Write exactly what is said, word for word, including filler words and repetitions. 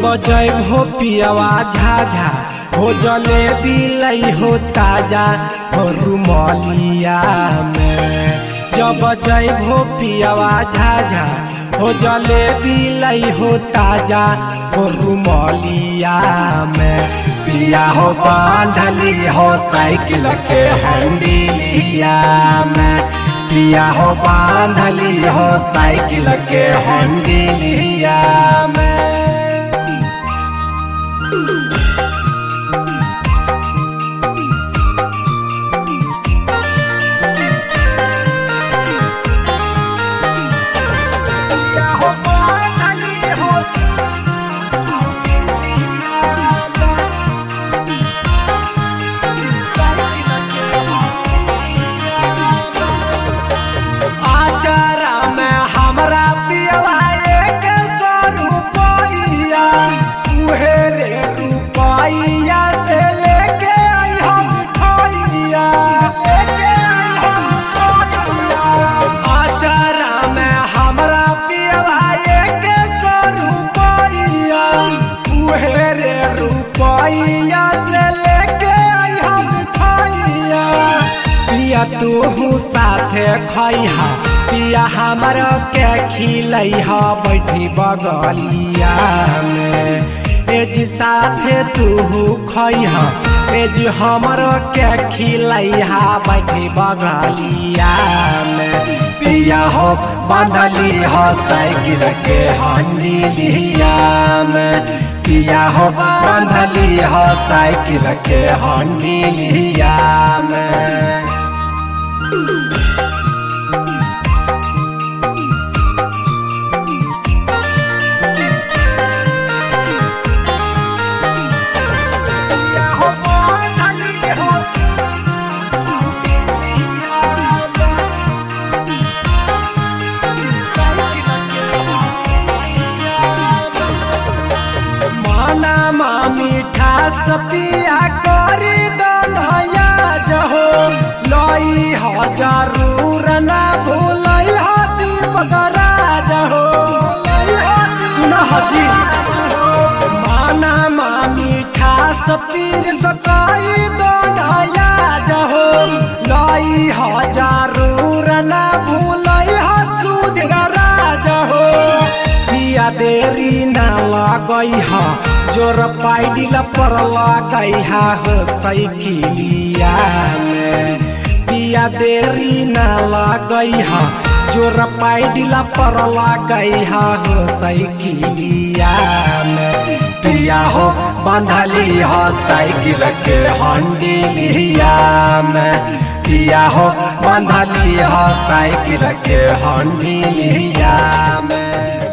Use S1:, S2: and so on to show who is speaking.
S1: जब जैबो पियवा झाझा हो जलेबी लई हो ताजा हो रुमालिया में। जब जैबो पियवा झाझा हो जलेबी लई हो ताजा हो रुमालिया में। पिया हो बांधली हो साइकिल के हंडिलिया में। पिया हो बांधली हो साइकिल के हंडिलिया में। पिया तू साथे खैहा पिया हमर के खिलैहा बैठी बगलिया में। एज साथे तू खैहा एज हमर के खिलैहा बैठी बगलिया में। पिया हो बांधली हो साइकिल के हंडिलिया में। पिया हो बांधली हो साइकिल के हंडिलिया में। मीठा सपिया करी दनया जहो लई हो जरूर ना भूलई हो दीपक राज हो। सुन हजी माना मा मीठा सपीर सकाई दनया जहो लई हो जरूर ना भूलई हो सुधीर राज हो। पिया देरी ना लगई हो जोर पाइडिल पर लगैहा हो साइकिलिया में। पिया देरी ना लगैहा जोर पाइडिल पर लगैहा हो साइकिलिया में। पिया हो बांधली हो साइकिल के हंडिलिया में। पिया हो बांधली हो साइकिल के हंडिलिया में।